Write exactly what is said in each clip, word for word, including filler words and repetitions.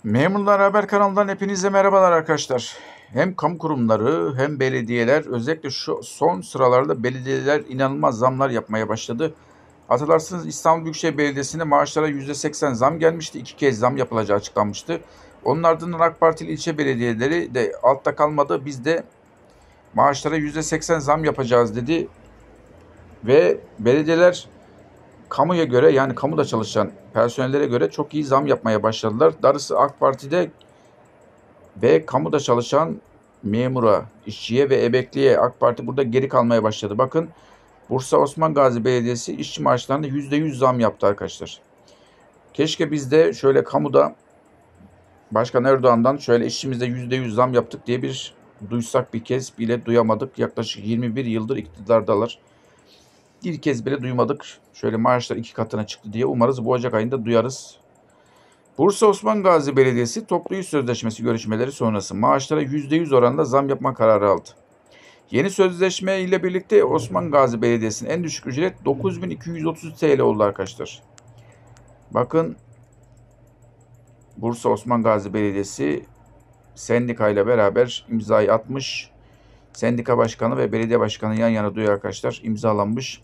Memurlar Haber kanalından hepinize merhabalar arkadaşlar. Hem kamu kurumları hem belediyeler, özellikle şu son sıralarda belediyeler inanılmaz zamlar yapmaya başladı. Hatırlarsınız, İstanbul Büyükşehir Belediyesi'nde maaşlara yüzde seksen zam gelmişti. İki kez zam yapılacağı açıklanmıştı. Onun ardından AK Partili ilçe belediyeleri de altta kalmadı. Biz de maaşlara yüzde seksen zam yapacağız dedi. Ve belediyeler kamuya göre, yani kamuda çalışan personellere göre çok iyi zam yapmaya başladılar. Darısı AK Parti'de ve kamuda çalışan memura, işçiye ve emekliye AK Parti burada geri kalmaya başladı. Bakın, Bursa Osman Gazi Belediyesi işçi maaşlarında yüzde yüz zam yaptı arkadaşlar. Keşke biz de şöyle kamuda Başkan Erdoğan'dan şöyle işçimizde yüzde yüz zam yaptık diye bir duysak, bir kez bile duyamadık. Yaklaşık yirmi bir yıldır iktidardalar. Bir kez bile duymadık. Şöyle maaşlar iki katına çıktı diye. Umarız bu Ocak ayında duyarız. Bursa Osman Gazi Belediyesi toplu iş sözleşmesi görüşmeleri sonrası maaşlara yüzde yüz oranında zam yapma kararı aldı. Yeni sözleşme ile birlikte Osman Gazi Belediyesi'nin en düşük ücret dokuz bin iki yüz otuz T L oldu arkadaşlar. Bakın, Bursa Osman Gazi Belediyesi sendika ile beraber imzayı atmış. Sendika başkanı ve belediye başkanı yan yana duruyor arkadaşlar. İmzalanmış.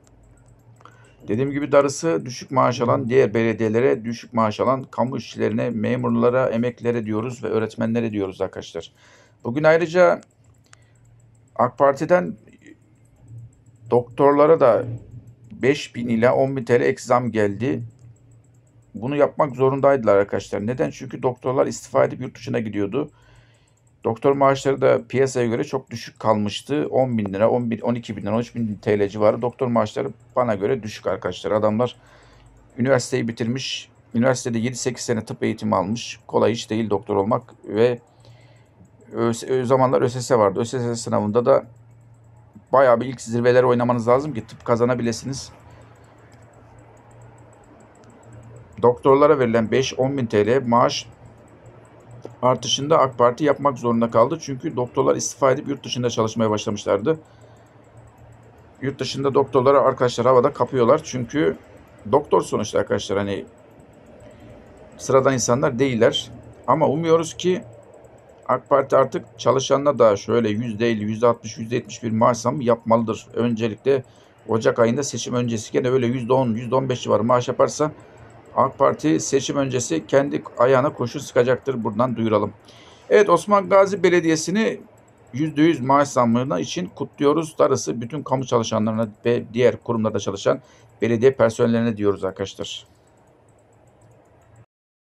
Dediğim gibi darısı düşük maaş alan diğer belediyelere, düşük maaş alan kamu işçilerine, memurlara, emeklilere diyoruz ve öğretmenlere diyoruz arkadaşlar. Bugün ayrıca AK Parti'den doktorlara da beş bin ila on bin T L ek zam geldi. Bunu yapmak zorundaydılar arkadaşlar. Neden? Çünkü doktorlar istifa edip yurt dışına gidiyordu. Doktor maaşları da piyasaya göre çok düşük kalmıştı. on bin lira, on bin, on iki bin lira, on üç bin T L civarı doktor maaşları bana göre düşük arkadaşlar. Adamlar üniversiteyi bitirmiş, üniversitede yedi sekiz sene tıp eğitimi almış. Kolay iş değil doktor olmak ve o zamanlar ÖSS vardı. ÖSS sınavında da bayağı bir ilk zirveleri oynamanız lazım ki tıp kazanabilirsiniz. Doktorlara verilen beş on bin T L maaş artışında AK Parti yapmak zorunda kaldı. Çünkü doktorlar istifa edip yurt dışında çalışmaya başlamışlardı. Yurt dışında doktorları arkadaşlar havada kapıyorlar. Çünkü doktor sonuçta arkadaşlar, hani sıradan insanlar değiller. Ama umuyoruz ki AK Parti artık çalışanına da şöyle yüzde elli, yüzde altmış, yüzde yetmiş bir maaş zammı yapmalıdır. Öncelikle Ocak ayında seçim öncesi gene öyle yüzde on, yüzde on beş civarı maaş yaparsa AK Parti seçim öncesi kendi ayağına kurşun sıkacaktır. Buradan duyuralım. Evet, Osman Gazi Belediyesi'ni yüzde yüz maaş zammına için kutluyoruz. Darısı bütün kamu çalışanlarına ve diğer kurumlarda çalışan belediye personellerine diyoruz arkadaşlar.